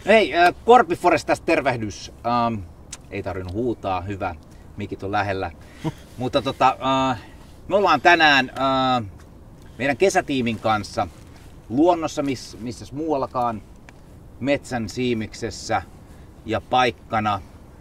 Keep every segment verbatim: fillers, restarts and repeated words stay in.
Hei, äh, Korpiforest tästä tervehdys. Ähm, ei tarvinnut huutaa, hyvä. Mikit on lähellä. Mutta tota, äh, me ollaan tänään äh, meidän kesätiimin kanssa luonnossa, miss, missä muuallakaan, metsän siimiksessä ja paikkana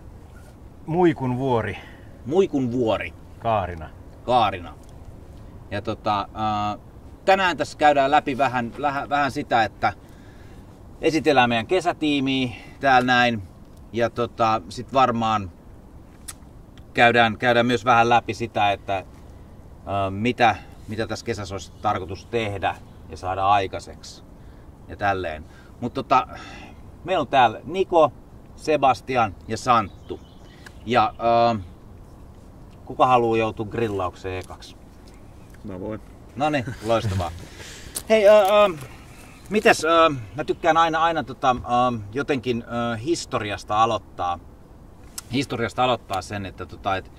Muikun vuori. Muikun vuori. Kaarina. Kaarina. Ja tota, äh, tänään tässä käydään läpi vähän, vähän, vähän sitä, että esitellään meidän kesätiimiä täällä näin. Ja tota, sit varmaan käydään, käydään myös vähän läpi sitä, että äh, mitä, mitä tässä kesässä olisi tarkoitus tehdä ja saada aikaiseksi. Ja tälleen. Mutta tota, meillä on täällä Niko, Sebastian ja Santtu. Ja äh, kuka haluaa joutua grillaukseen ekaksi? Mä voin. Noniin, loistavaa. Hei, äh, äh, mites, äh, mä tykkään aina, aina tota, äh, jotenkin äh, historiasta aloittaa. Historiasta aloittaa sen, että tota, et,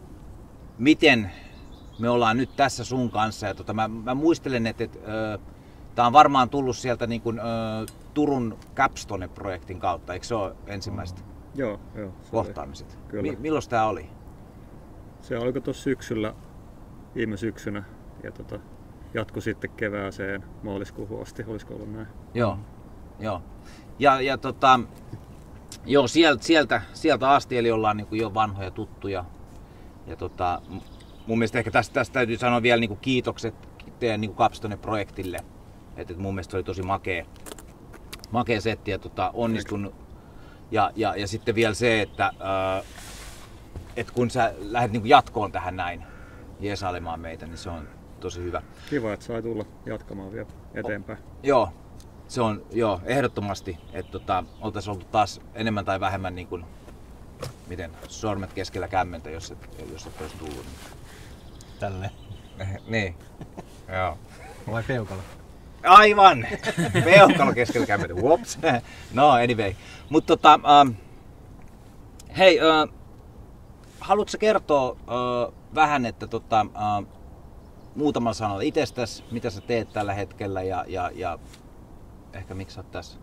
miten me ollaan nyt tässä sun kanssa. Ja tota, mä, mä muistelen, että et, äh, tää on varmaan tullut sieltä niin kun, äh, Turun Capstone-projektin kautta, eikö se ole ensimmäistä? Joo, joo. Kohtaamiset. Kyllä. Mi- milloin tää oli? Se oliko tuossa syksyllä, viime syksynä, ja tota, jatkui sitten kevääseen maaliskuuhun asti, olisiko ollut näin? Joo, joo. Ja, ja tota, joo, sieltä, sieltä, sieltä asti, eli ollaan niin kuin jo vanhoja tuttuja. Ja tota, mun mielestä ehkä tästä, tästä täytyy sanoa vielä niin kuin kiitokset teidän niin kuin Capstone-projektille. Että et mun mielestä se oli tosi makea, makea setti ja tota, onnistunut. Ja, ja, ja sitten vielä se, että ää, et kun sä lähdet niin kuin jatkoon tähän näin jeesailemaan meitä, niin se on tosi hyvä. Kiva, että sai tulla jatkamaan vielä eteenpäin. O, joo, se on joo, ehdottomasti, että tota, oltaisiin oltu taas enemmän tai vähemmän niin kuin, miten, sormet keskellä kämmentä, jos et, jos et olisi tullut. Tälle. Niin, joo. Vai peukalo? Aivan! Peukalo keskellä kämmentä, whoops. No anyway. Mutta tota, ähm, hei, äh, haluatko kertoa äh, vähän, että tota, äh, muutamalla sanalla itsestäsi, mitä sä teet tällä hetkellä ja, ja, ja ehkä miksi sä oot tässä?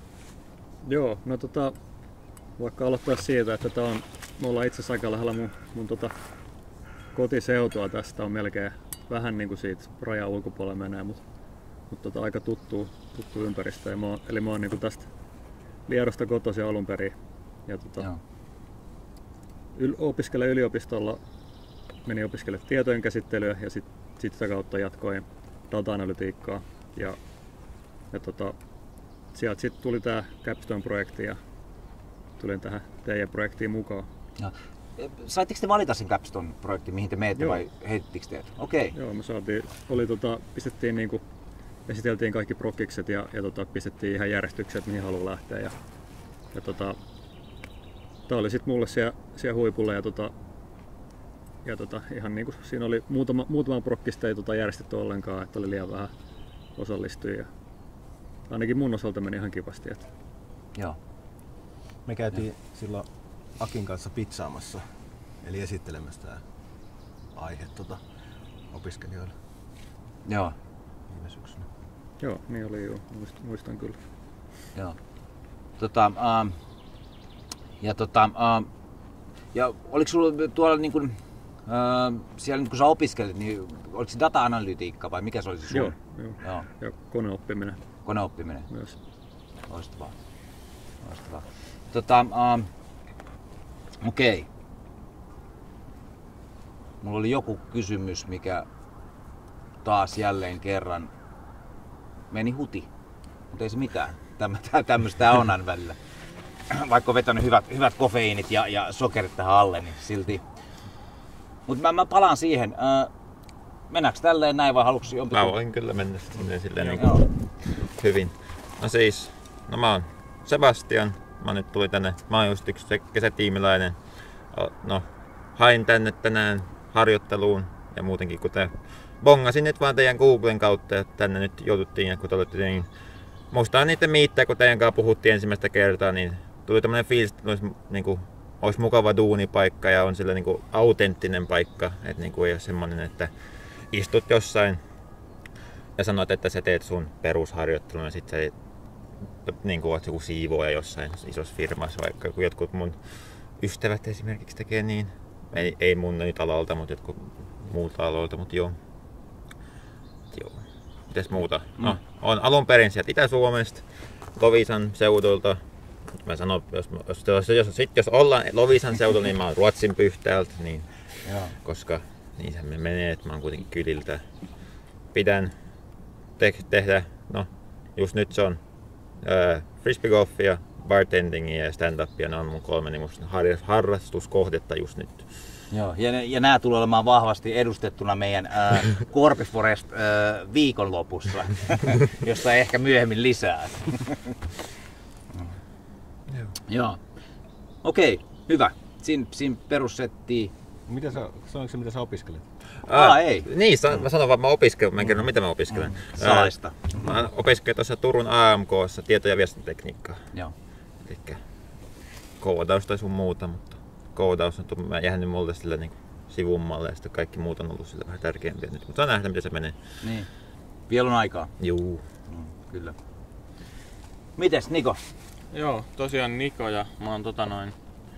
Joo, no tota, vaikka aloittaa siitä, että tää on, me ollaan itse asiassa aika lähellä mun, mun tota, kotiseutua tästä, on melkein vähän niin kuin siitä rajan ulkopuolella menee, mutta mut tota, aika tuttu, tuttu ympäristö. Ja mä oon, eli mä oon niin kuin tästä Liedosta kotoisin alun perin. Ja tota, yl, opiskelen yliopistolla, menin opiskelemaan tietojen käsittelyä ja sitten sit sitä kautta jatkoin data-analytiikkaa. Ja, ja tota, sieltä sitten tuli tää Capstone-projekti ja tulin tähän teidän projektiin mukaan. Ja. Saitteko te valita sen Capstone-projektin, mihin te menette? Joo. Vai heitittekö teet? Okei. Okay. Joo, me saatiin, oli tota, pistettiin niinku, esiteltiin kaikki prokkikset ja, ja tota, pistettiin ihan järjestykset, mihin haluaa lähteä. Ja, ja tota, tää oli sitten mulle siellä, siellä huipulla ja, tota, ja tota, ihan niinku, siinä oli muutama, muutama prokkista ei tota, järjestetty ollenkaan, että oli liian vähän osallistujia. Ainakin mun osalta meni ihan kivasti. Että. Joo. Me käytiin ja. silloin Akin kanssa pitsaamassa, eli esittelemässä tämä aihe tota, opiskelijoille. Joo. Viime syksynä. Joo, niin oli joo. Muistan, muistan kyllä. Joo. Tota, ähm, ja tota, ähm, ja oliko sulla tuolla niin kuin, äh, siellä niin kun sä opiskelit, niin oliko se data-analytiikka vai mikä se oli se sun? Joo, joo. joo. Ja koneoppiminen. Koneoppiminen. Myös. Loistavaa. Loistavaa. Tota, ähm, okei. Okay. Mulla oli joku kysymys, mikä taas jälleen kerran meni huti, mutta ei se mitään. Tämmöistä on aina välillä. Vaikka on vetänyt hyvät, hyvät kofeiinit ja, ja sokerit tähän alle, niin silti. Mutta mä, mä palaan siihen. Äh, mennäänkö tälleen näin vai haluatko jompikin? Mä voin kyllä mennä silleen, silleen niin hyvin. No siis, no mä oon Sebastian. Mä nyt tulin tänne, mä oon just yksi kesätiimiläinen. No, hain tänne tänään harjoitteluun ja muutenkin kuten bongasin nyt vaan teidän Googlen kautta, että tänne nyt jouduttiin ja kun te olette niin muistan niitä miittejä, kun teidän kanssa puhuttiin ensimmäistä kertaa, niin tuli tämmönen fiilis, että olisi, niin kuin, olisi mukava duunipaikka ja on sillä niin kuin autenttinen paikka, että niin kuin ei ole semmoinen, että istut jossain ja sanot, että sä teet sun perusharjoittelun ja sit sä niin kuin oot joku siivooja jossain isossa firmassa, vaikka jotkut mun ystävät esimerkiksi tekee niin. Ei, ei mun nyt alalta, mutta jotkut muulta aloilta, mutta joo. joo. Mites muuta? Mm. No, on alun perin sieltä Itä-Suomesta, Loviisan seudulta. Mä sanon, jos, jos, jos, jos, sit, jos ollaan Loviisan seudulla, niin mä oon Ruotsin Pyhtäältä, niin, koska niin se menee, että mä oon kuitenkin kyliltä. Pidän te- tehdä, no just nyt se on äh, frisbeegolfia, bartendingia ja stand-upia, ne on mun kolme niin har- harrastuskohdetta just nyt. Joo, ja, ja nämä tulee olemaan vahvasti edustettuna meidän äh, Korpiforest äh, viikonlopussa, josta ehkä myöhemmin lisää. Joo. Joo. Okei, hyvä. Siinä, siinä perussettiin. Mitä sä, sanoitko se, mitä sä opiskelet? Aa, ah, ei. Niin, san, mä sanon vaan, mä opiskelen, mä en kerro, mitä mä opiskelen. Mm. Salaista. Mä opiskelen tuossa Turun A M K:ssa tieto- ja viestintätekniikkaa. Joo. Elikkä koodaus tai sun muuta, mutta koodaus on jäänyt multa sillä niin sivummalle ja sitten kaikki muut on ollut sillä vähän tärkeämpiä nyt. Mutta saa nähdä, miten se menee. Niin. Vielä on aikaa. Juu. Mm, kyllä. Mites Niko? Joo, tosiaan Niko ja mä oon tota noin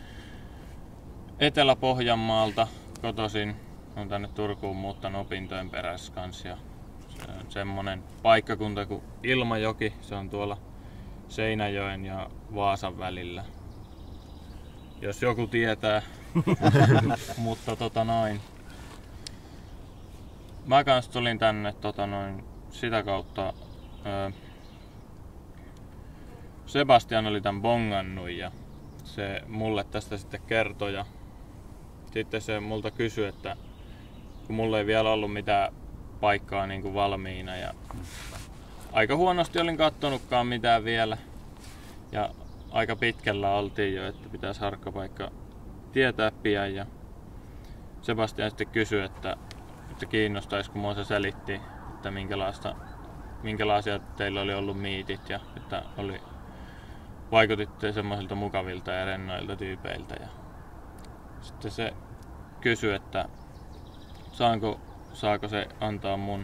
Etelä-Pohjanmaalta kotoisin. Olen tänne Turkuun muuttanut opintojen perässä kanssa ja se on semmonen paikkakunta kuin Ilmajoki. Se on tuolla Seinäjoen ja Vaasan välillä. Jos joku tietää. Mutta tota noin. Mä kans tulin tänne tota noin sitä kautta. Öö, Sebastian oli tän bongannut ja se mulle tästä sitten kertoi ja sitten se multa kysyi, että kun mulla ei vielä ollut mitään paikkaa niin kuin valmiina ja aika huonosti olin kattonutkaan mitään vielä ja aika pitkällä oltiin jo, että pitäisi harkkapaikka tietää pian ja Sebastian sitten kysyi, että, että kiinnostaisi, kun mua se selitti, että minkälaista, minkälaisia teillä oli ollut miitit ja että oli, vaikutitte semmoisilta mukavilta ja rennoilta tyypeiltä ja sitten se kysyi, että saanko, saako se antaa mun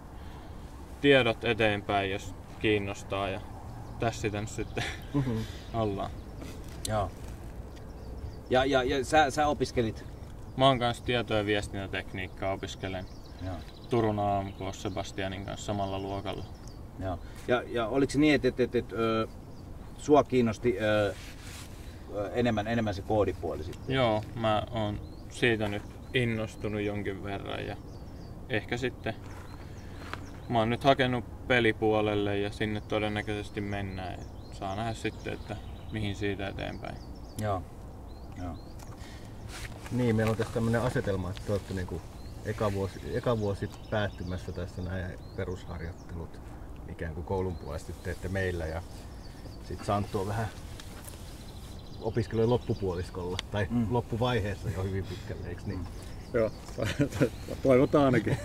tiedot eteenpäin, jos kiinnostaa ja tässä sitä sitten mm-hmm. ollaan. Joo. Ja, ja, ja sä, sä opiskelit? Mä oon kanssa tieto- ja viestintätekniikkaa opiskelen. Joo. Turun A M K Sebastianin kanssa samalla luokalla. Joo. Ja, ja oliko se niin, että et, et, et, ö, sua kiinnosti ö, enemmän, enemmän se koodipuoli sitten? Joo, mä oon siitä nyt innostunut jonkin verran ja ehkä sitten mä oon nyt hakenut pelipuolelle ja sinne todennäköisesti mennään. Saa nähdä sitten, että mihin siitä eteenpäin. Joo. Joo. Niin, meillä on tässä tämmönen asetelma, että te olette niinku eka vuosi, eka vuosi päättymässä tässä nämä perusharjoittelut ikään kuin koulun puolesta teette meillä ja sit Santtu on vähän opiskelujen loppupuoliskolla tai mm. loppuvaiheessa jo hyvin pitkälle, eikö niin? Joo, toivotaan ainakin.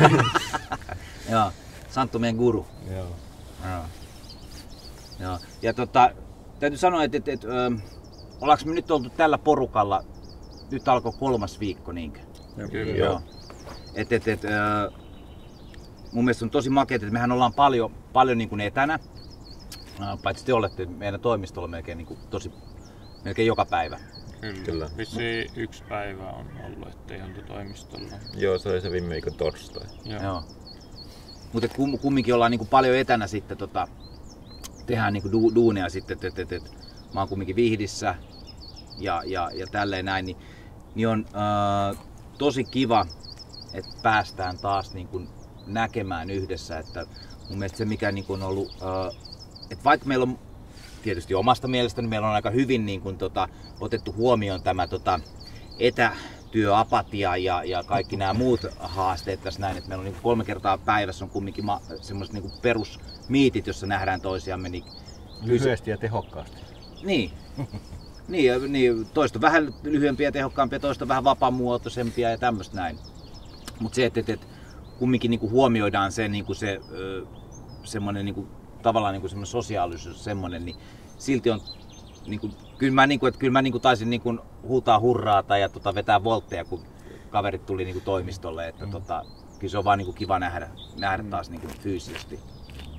Joo, Santtu meidän guru. Joo. Joo. Joo. Ja tota, täytyy sanoa, että, että, että ö, ollaanko me nyt oltu tällä porukalla, nyt alkoi kolmas viikko niinkö? Kyllä. Joo. Et, et, et, ö, mun mielestä on tosi makeeta, että mehän ollaan paljon, paljon niin kuin etänä. Paitsi te olette meidän toimistolla melkein, niin kuin, tosi, melkein joka päivä. Kyllä. Kyllä. Vissiin yksi päivä on ollut, ettei oltu toimistolla. Joo, se oli se viime viikon torstai. Joo. Joo. Mutta kum, kumminkin ollaan niin kuin paljon etänä sitten, tota, tehdään niin kuin du, duuneja sitten, että et, et, et, mä oon kumminkin Vihdissä ja, ja, ja tälleen näin, niin, niin on äh, tosi kiva, että päästään taas niin kuin näkemään yhdessä, että mun mielestä se mikä niin kuin on ollut, äh, että vaikka meillä on tietysti omasta mielestäni meillä on aika hyvin niin kuin, tota, otettu huomioon tämä tota, etätyöapatia ja, ja kaikki nämä muut haasteet tässä näin, että meillä on niin kuin kolme kertaa päivässä on kumminkin ma- semmoiset niin kuin perusmiitit, jossa nähdään toisiamme. Niin lyhyesti ja tehokkaasti. Niin. niin, niin, toista vähän lyhyempiä ja tehokkaampia, toista vähän vapaamuotoisempia ja tämmöistä näin. Mutta se, että et, et, kumminkin niin kuin huomioidaan se, niin kuin se ö, semmoinen niin kuin, tavallaan niin kuin semmoinen sosiaalisuus semmoinen, niin silti on niin kuin, kyllä mä, niin kuin, että kyllä mä niin kuin taisin niin kuin huutaa hurraata ja tota, vetää voltteja, kun kaverit tuli niin kuin toimistolle, että mm. tota, kyllä se on vaan niin kuin kiva nähdä, nähdä taas niin kuin fyysisesti.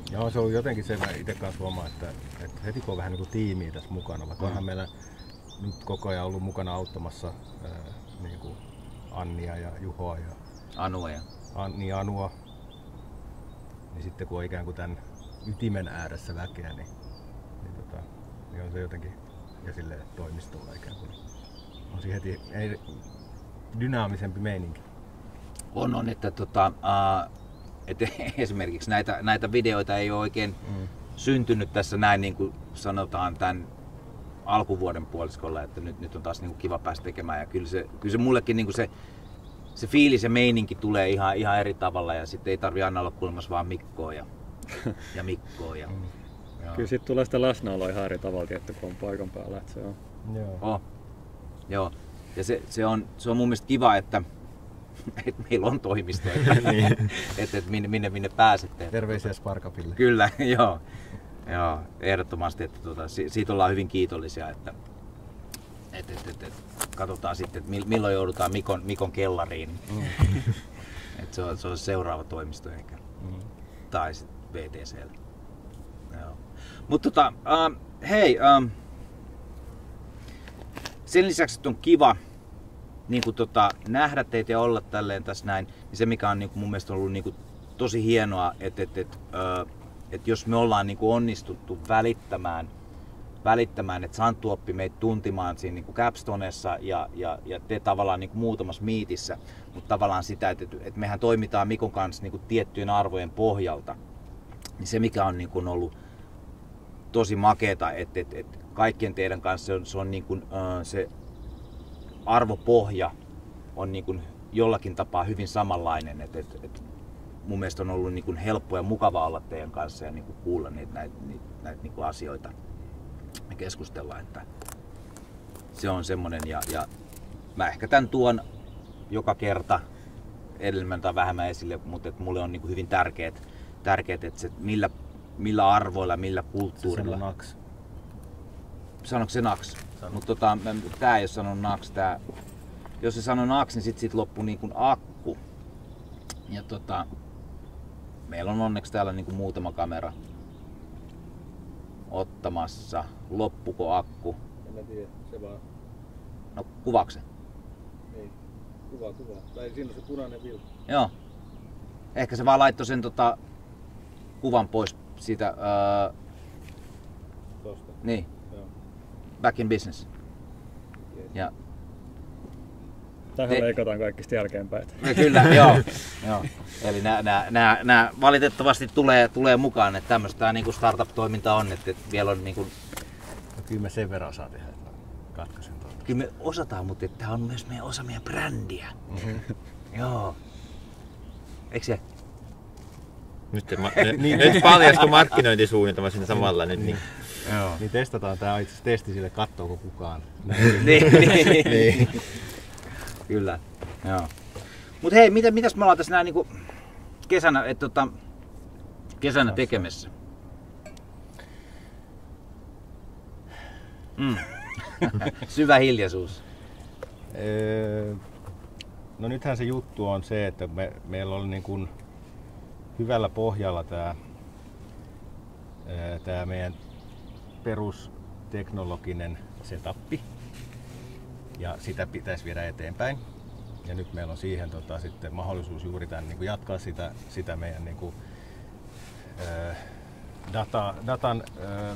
Joo, se on jotenkin se, mä itse kanssa huomaan, että, että heti kun on vähän niin kuin tiimiä tässä mukana, vaikka mm. onhan meillä nyt koko ajan ollut mukana auttamassa ää, niin kuin Annia ja Juhoa ja Anua ja An, niin Anua, niin sitten kun on ikään kuin tämän ytimen ääressä väkeä, niin, niin, tota, niin on se jotenkin, ja silleen toimistolla ikään kuin, on se heti ei, dynaamisempi meininki. On, on, että tota, uh, et esimerkiksi näitä, näitä videoita ei ole oikein mm. syntynyt tässä näin, niin kuin sanotaan tämän alkuvuoden puoliskolla, että nyt, nyt on taas niin kuin kiva päästä tekemään. Ja kyllä se, kyllä se mullekin niin kuin se, se fiilis ja meininki tulee ihan, ihan eri tavalla ja sitten ei tarvitse aina olla kuulemassa vaan Mikkoa ja, ja Mikkoa. Ja, mm. Kyllä sitten tulee sitä läsnäoloa ihan eri tavalla, että kun on paikan päällä. Että se on. Joo. Oh. Joo. Ja se, se, on, se on mun mielestä kiva, että että meillä on toimistoja, niin. että et minne, minne, minne pääsette. Terveisiä Sparkapille. Kyllä, joo. joo ehdottomasti, että tuota, siitä ollaan hyvin kiitollisia, että et, et, et, et, katsotaan sitten, että milloin joudutaan Mikon, Mikon kellariin. Mm. että se, on, se on seuraava toimisto ehkä. Mm. Tai sitten V T C:llä. Mutta tota, uh, hei, um, sen lisäksi, että on kiva niin kuin tota, nähdä teitä ja olla tälleen tässä näin, niin se mikä on niin kuin mun mielestä ollut niin kuin tosi hienoa, että et, et, uh, et jos me ollaan niin kuin onnistuttu välittämään, välittämään että Santtu oppi meitä tuntimaan siinä niin kuin Capstonessa ja, ja, ja te tavallaan niin kuin muutamassa miitissä, mutta tavallaan sitä, että, että mehän toimitaan Mikon kanssa niin kuin tiettyjen arvojen pohjalta, niin se mikä on niin kuin ollut tosi makeeta, että, että, että kaikkien teidän kanssa se on, se, on niin kuin, uh, se arvopohja on niin kuin jollakin tapaa hyvin samanlainen. Et, et, et mun mielestä on ollut niin kuin helppo ja mukava olla teidän kanssa ja niin kuin kuulla niitä, näitä, niitä, näitä niin kuin asioita ja keskustella. Että se on semmoinen ja, ja mä ehkä tämän tuon joka kerta enemmän tai vähemmän esille, mutta et mulle on niin kuin hyvin tärkeät, tärkeät että se, millä, millä arvoilla, millä kulttuurilla. Se sanoo naks. Sanoiko se naks? Mutta tota, tää ei ole sanonut naks. Tää, jos se sanoo naks, niin sit, sit loppuu niin kuin akku. Ja tota, meillä on onneksi täällä niin kuin muutama kamera ottamassa. Loppuko akku? En mä tiedä, se vaan. No kuvaako se? Ei, kuva, kuva. Tai siinä on se punainen vilkku. Joo. Ehkä se vaan laittoi sen tota, kuvan pois siitä. Ää... Tosta. Niin. Joo. Back in business. Yes. Ja tähän Te... leikataan kaikista jälkeenpäin. Ja kyllä, joo. joo. Eli nää, nää, nää, nää valitettavasti tulee, tulee mukaan, että tämmöistä niinku startup-toiminta on, että vielä on niinku... No, kyllä me sen verran saa tehdä, että katkaisen tuolta. Kyllä me osataan, mutta tämä on myös meidän osa meidän brändiä. Mm-hmm. Joo. Eikö se? Nyt, ma- niin, nyt paljastui markkinointisuunnitelma siinä samalla. Nyt, niin. Joo. Niin testataan tää itse testi sille, kattooko kukaan. niin, niin. niin. Kyllä. Joo. Mut hei, mitä, mitäs me ollaan tässä näin niinku kesänä, et, tota, kesänä tekemässä? Mm. Syvä hiljaisuus. No nythän se juttu on se, että me, meillä oli niin kuin hyvällä pohjalla tämä tää meidän perusteknologinen setappi ja sitä pitäisi viedä eteenpäin. Ja nyt meillä on siihen tota, sitten mahdollisuus juuri tämän, niin kuin jatkaa sitä, sitä meidän niin kuin, ää, data, datan ää,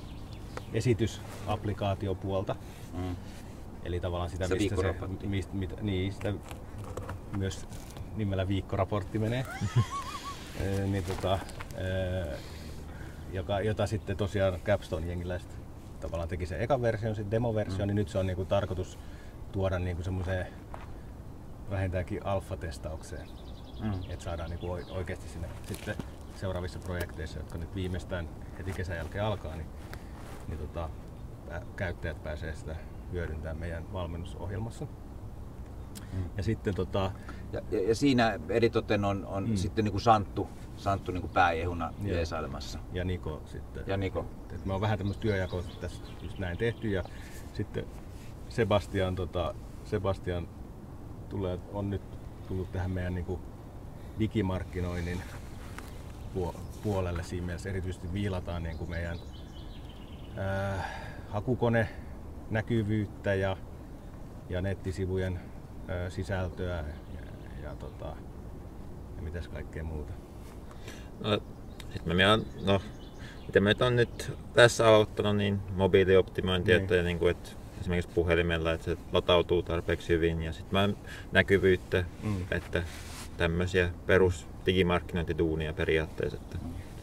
esitysapplikaatiopuolta. Mm. Eli tavallaan sitä, se mistä se, mistä, mit, niin, sitä myös nimellä viikkoraportti menee. e, niin, tota, e, joka, jota sitten tosiaan Capstone-jengiläiset tavallaan teki sen ekan version, sitten demoversion, mm. niin nyt se on niinku tarkoitus tuoda niinku semmoiseen vähintäänkin alfa-testaukseen. Mm. Että saadaan niinku oikeasti sinne sitten seuraavissa projekteissa, jotka nyt viimeistään heti kesän jälkeen alkaa, niin, niin tota, käyttäjät pääsee sitä hyödyntämään meidän valmennusohjelmassa. Mm. Ja, sitten, tota, ja, ja, ja siinä eritoten on, on mm. sitten niinku Santtu, Santtu niinku pääjehuna jeesailemassa. Ja Niko sitten. Ja Niko. Et me on vähän tämmöistä työjakoa tässä just näin tehty ja sitten Sebastian, tota, Sebastian tulee, on nyt tullut tähän meidän niinku digimarkkinoinnin puolelle siinä mielessä. Erityisesti viilataan niin kuin meidän ää, hakukone näkyvyyttä ja, ja nettisivujen ää, sisältöä ja, ja, tota, ja mitäs kaikkea muuta. No, sitten me on, no, miten me on nyt tässä aloittanut, niin mobiilioptimointia, niin. Että, niin kuin, että esimerkiksi puhelimella, että se latautuu tarpeeksi hyvin ja sitten näkyvyyttä, mm. että tämmöisiä perus digimarkkinointiduunia periaatteessa. Että.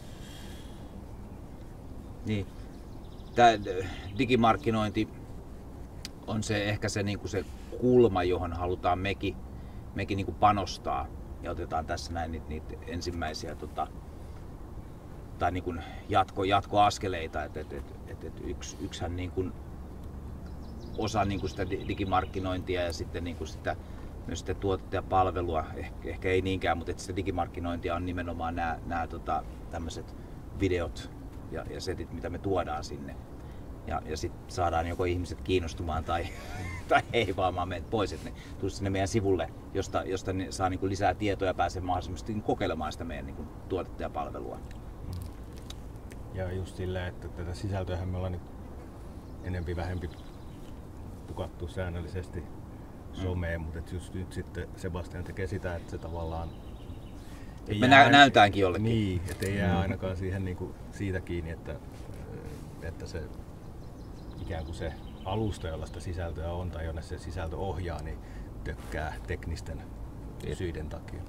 Niin. Tämä digimarkkinointi on se ehkä se, niin kuin se kulma, johon halutaan mekin, mekin niin kuin panostaa ja otetaan tässä näin niitä, niitä ensimmäisiä tota, tai niin kuin jatko, jatkoaskeleita. Et, et, et, et, et yksi, yksihän niin kuin osa niin kuin sitä digimarkkinointia ja sitten niin kuin sitä, myös sitä tuotetta ja palvelua, ehkä, ehkä ei niinkään, mutta että sitä digimarkkinointia on nimenomaan nämä, nämä tota, tämmöiset videot ja, ja setit, mitä me tuodaan sinne. Ja, ja sitten saadaan joko ihmiset kiinnostumaan tai, tai heivaamaan meidät pois, että ne tulisi sinne meidän sivulle, josta, josta ne saa niin kuin lisää tietoa ja pääsee mahdollisesti niin kokeilemaan sitä meidän niin kuin tuotetta ja palvelua. Ja just sillä, että tätä sisältöähän me ollaan nyt enempi vähempi pukattu säännöllisesti someen, mm. mutta just nyt sitten Sebastian tekee sitä, että se tavallaan ei me nä- näytäänkin jollekin. Niin, ettei jää mm. ainakaan siihen niin kuin siitä kiinni, että, että se ikään kuin se alusta, jolla sitä sisältöä on tai jonne se sisältö ohjaa, niin tökkää teknisten syiden takia.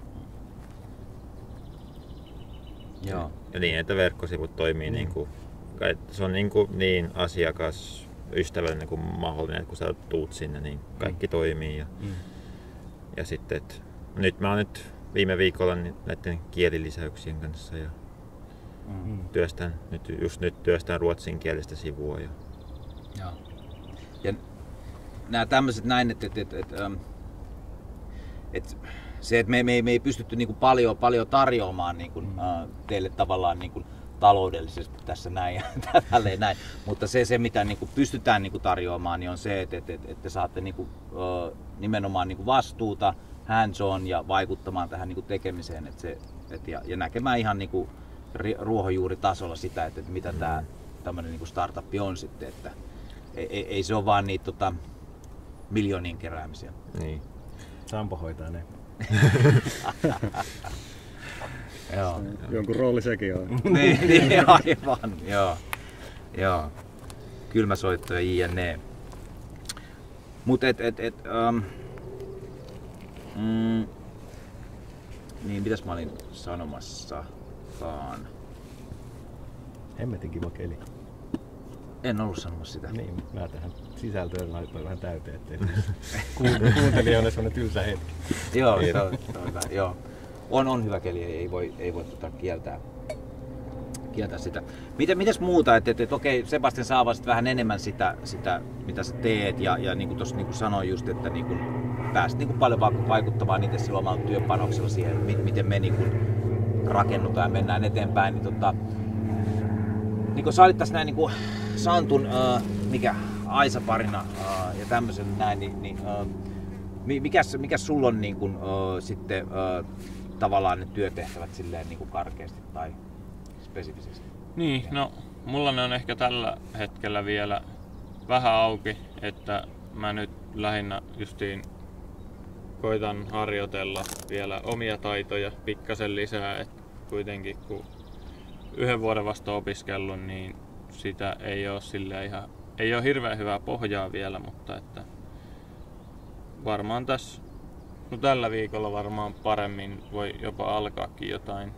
Joo. Ja niin, että verkkosivut toimii mm. niin kuin, se on niin, kuin niin asiakasystävällinen kuin mahdollinen, että kun sä tuut sinne, niin kaikki mm. toimii. Ja, mm. ja sitten, että nyt mä oon nyt viime viikolla näiden kielilisäyksien kanssa ja mm. työstän, nyt, just nyt työstän ruotsinkielistä sivua. Ja, Joo. Ja nämä tämmöiset näin, että, että, että, että, että se, että me, me, me ei pystytty niin kuin paljon, paljon tarjoamaan niin kuin, mm. äh, teille tavallaan niin kuin taloudellisesti tässä näin ja tälleen näin, mutta se, se mitä niin kuin pystytään niin kuin tarjoamaan, niin on se, että, että, että, että saatte niin kuin, äh, nimenomaan niin kuin vastuuta, hands on ja vaikuttamaan tähän niin kuin tekemiseen että se, että, ja, ja näkemään ihan niin kuin ruohonjuuritasolla sitä, että, että mitä mm. tämä tämmöinen niin kuin startup on sitten, että ei, ei se ole vaan niitä tota, miljoonien keräämisiä. Niin. Sampo hoitaa ne. Joo. Jonkun rooli sekin on. niin, niin, aivan. Joo. Joo. Kylmäsoitto ja jne. Mut et, et, et, um, mm, niin, mitäs mä olin sanomassakaan? Hemmetin kiva keli. En ollut sanomassa sitä. Niin, mä tähän sisältöön laitoin vähän täyteen, ettei kuuntelijoille semmonen tylsä hetki. Joo, se on, se on hyvä. Joo. On, on hyvä keli, ei voi, ei voi tota kieltää, kieltää sitä. Mitä, mitäs muuta, että et, et, okei, Sebastian sä avasit vähän enemmän sitä, sitä mitä sä teet ja, ja niin kuin tuossa niin sanoin just, että niin kuin pääsit niin kuin paljon vaikuttamaan itse sillä omalla työpanoksella siihen, miten me niin kuin rakennutaan ja mennään eteenpäin. Niin, tota, niin kuin sä olit tässä näin niin kuin Santun, äh, mikä Aisa-parina äh, ja tämmöisen näin, niin, niin äh, mikäs, mikäs sulla on niin kuin, äh, sitten äh, tavallaan ne työtehtävät silleen niin kuin karkeasti tai spesifisesti? Niin, no mulla ne on ehkä tällä hetkellä vielä vähän auki, että mä nyt lähinnä justiin koitan harjoitella vielä omia taitoja pikkasen lisää, että kuitenkin kun yhden vuoden vasta opiskellut, niin sitä ei ole silleen ihan, ei ole hirveän hyvää pohjaa vielä, mutta että varmaan tässä, no tällä viikolla varmaan paremmin voi jopa alkaakin jotain,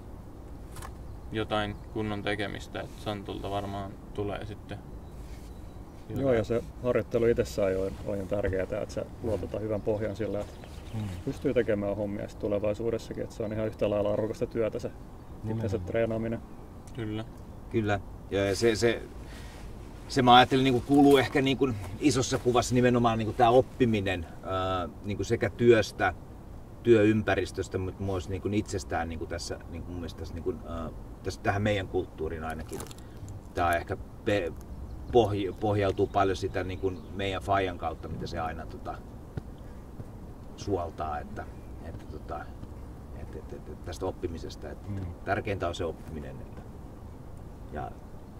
jotain kunnon tekemistä, että Santulta varmaan tulee sitten. Jotain. Joo, ja se harjoittelu itsessään on, on ihan tärkeää, että sä luotetaan hyvän pohjan sillä, että hmm. pystyy tekemään hommia tulevaisuudessakin, että se on ihan yhtä lailla arvokasta työtä se, se treenaaminen. Kyllä. Kyllä. Ja se, se, se mä ajattelin niin kuin kuuluu ehkä niin kuin isossa kuvassa nimenomaan niin kuin tämä oppiminen ää, niin kuin sekä työstä, työympäristöstä, mutta myös niin kuin itsestään niin kuin tässä, niin kuin mun mielestä tässä, niin kuin, ää, tässä, tähän meidän kulttuuriin ainakin. Tämä ehkä pe, pohj, pohjautuu paljon sitä niin kuin meidän faijan kautta, mitä se aina tota, suoltaa, että, että, tota, että, että, että tästä oppimisesta. Että mm. Tärkeintä on se oppiminen. Että ja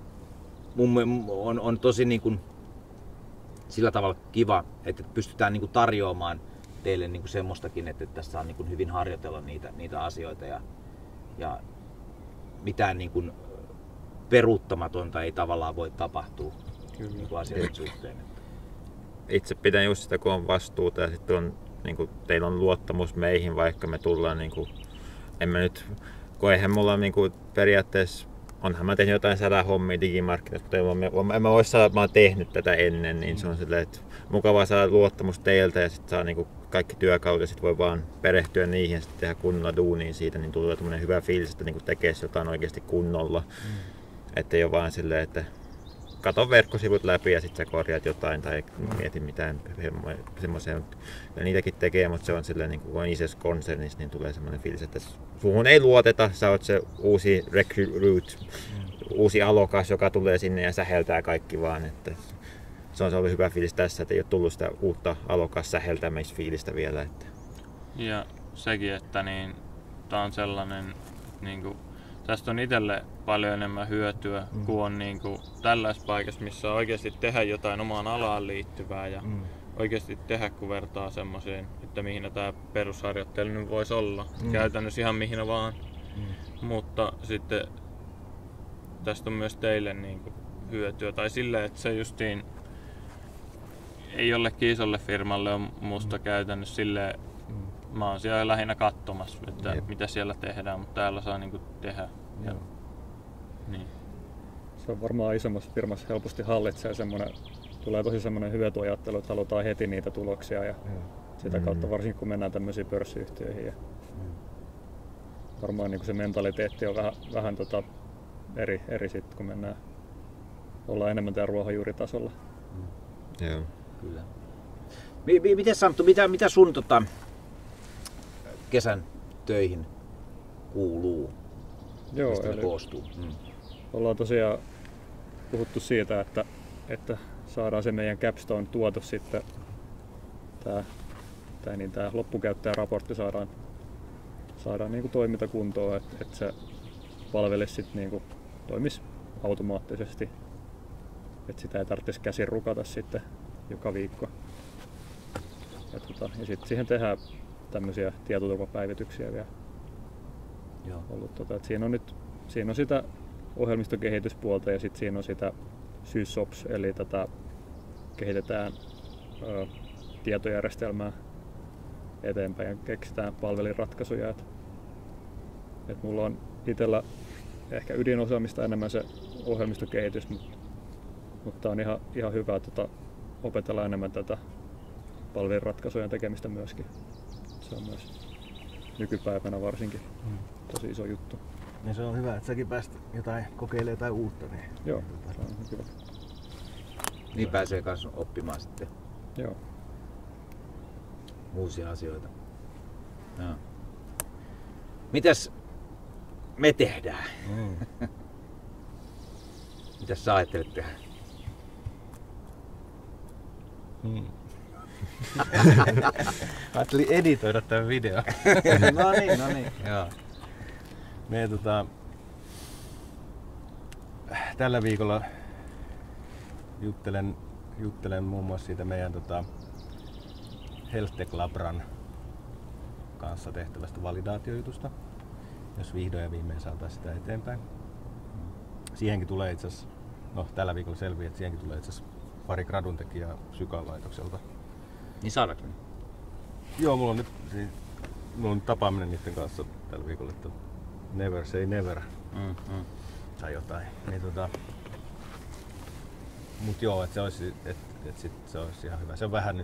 mun on, on tosi niin kuin, sillä tavalla kiva, että pystytään niin kuin tarjoamaan teille niin kuin semmoistakin, että tässä on niin kuin hyvin harjoitella niitä, niitä asioita ja, ja mitään niin kuin peruuttamatonta ei tavallaan voi tapahtua niin kuin asioiden suhteen. Itse pidän just sitä, kun on vastuuta ja sitten on, niin kuin, teillä on luottamus meihin, vaikka me tullaan, niin kuin, en mä nyt, kun eihän mulla niin kuin, periaatteessa, onhan mä tehnyt jotain sadaa hommia digimarkkinoissa, mutta en mä voi saada, että mä oon tehnyt tätä ennen, niin se on silleen, että mukavaa saada luottamus teiltä ja sitten saa niin kuin, kaikki työkalut ja sitten voi vaan perehtyä niihin ja sitten tehdä kunnolla duunia siitä, niin tulee tämmöinen hyvä fiilis, että niin kuin tekee jotain oikeasti kunnolla. Mm. Että ei ole vaan silleen, että kato verkkosivut läpi ja sitten sä korjaat jotain tai mieti mitään semmoisia. Ja niitäkin tekee, mutta se on silleen, niin kun on isossa konsernissa, niin tulee semmoinen fiilis, että suhun ei luoteta, sä oot se uusi recruit, mm. uusi alokas, joka tulee sinne ja säheltää kaikki vaan. Että se on ollut hyvä fiilis tässä, että ei ole tullut sitä uutta alokas säheltämisfiilistä vielä. Että. Ja sekin, että niin, tää on sellainen, niin kuin, tästä on itselle paljon enemmän hyötyä, mm. kuin on niin kuin, tällaisessa paikassa, missä oikeasti tehdä jotain omaan alaan liittyvää ja mm. oikeasti tehdä, kun vertaa semmoiseen, että mihin tämä perusharjoittelu nyt voisi olla. Mm. Käytännössä ihan mihin vaan. Mm. Mutta sitten tästä on myös teille niin kuin, hyötyä. Tai silleen, että se justiin ei jollekin isolle firmalle on musta mm. käytännössä silleen, mm. mä oon siellä lähinnä katsomassa, että Jep. mitä siellä tehdään, mutta täällä saa niinku tehdä. Ja, niin. Se on varmaan isommassa firmassa helposti hallitsee semmoinen, tulee tosi semmoinen hyötyajattelu, että halutaan heti niitä tuloksia ja mm. sitä kautta varsinkin kun mennään tämmöisiin pörssiyhtiöihin. Ja mm. varmaan niin se mentaliteetti on vähän, vähän tota eri, eri sitten kun mennään, ollaan enemmän täällä ruohonjuuritasolla. Mm. Joo. Kyllä. Miten Santtu, mitä, mitä sun tota, kesän töihin kuuluu? Joo, mistä eli koostuu? Mm. Ollaan tosiaan puhuttu siitä, että, että saadaan se meidän capstone tuotos sitten, tämä, tämä, niin tämä loppukäyttäjäraportti saadaan, saadaan niin kuin toimintakuntoon, että, että se palvelisi sitten niin kuin toimisi automaattisesti, että sitä ei tarvitsisi käsin rukata sitten joka viikko. Ja, tota, ja sitten siihen tehdään tämmöisiä tietoturvapäivityksiä vielä. Joo. Ollut, tota, että siinä on nyt siinä on sitä ohjelmistokehityspuolta ja sitten siinä on sitä SysOps, eli tätä kehitetään ö, tietojärjestelmää eteenpäin ja keksitään palvelinratkaisuja. Et, et mulla on itsellä ehkä ydinosaamista enemmän se ohjelmistokehitys, mutta, mutta on ihan, ihan hyvä tota, opetella enemmän tätä palvelinratkaisujen tekemistä myöskin. Se on myös nykypäivänä varsinkin hmm. tosi iso juttu. Niin se on hyvä, että säkin pääst jotain kokeilemaan jotain uutta. Niin Joo, se on hyvä. Niin pääsee kanssa oppimaan sitten. Joo. Uusia asioita. Joo. Mitäs me tehdään? Mm. Mitäs sä ajattelet tehdä? Hmm. Ajattelin editoida tämän videon. No niin, no niin. Joo. Me tota, tällä viikolla juttelen, juttelen muun muassa siitä meidän tota, HealthTech Labran kanssa tehtävästä validaatiojutusta, jos vihdoin ja viimein saataisiin sitä eteenpäin. Siihenkin tulee itse asiassa, no tällä viikolla selviää, että siihenkin tulee itse asiassa pari graduntekijää Sykan laitokselta. Niin saadaanko? Joo, mulla on nyt, siis, mulla on tapaaminen niiden kanssa tällä viikolla, että never say never. Mm, mm. Tai jotain. Niin, tota, mut joo, että se olisi, et, et sit se olisi ihan hyvä. Se on vähän nyt,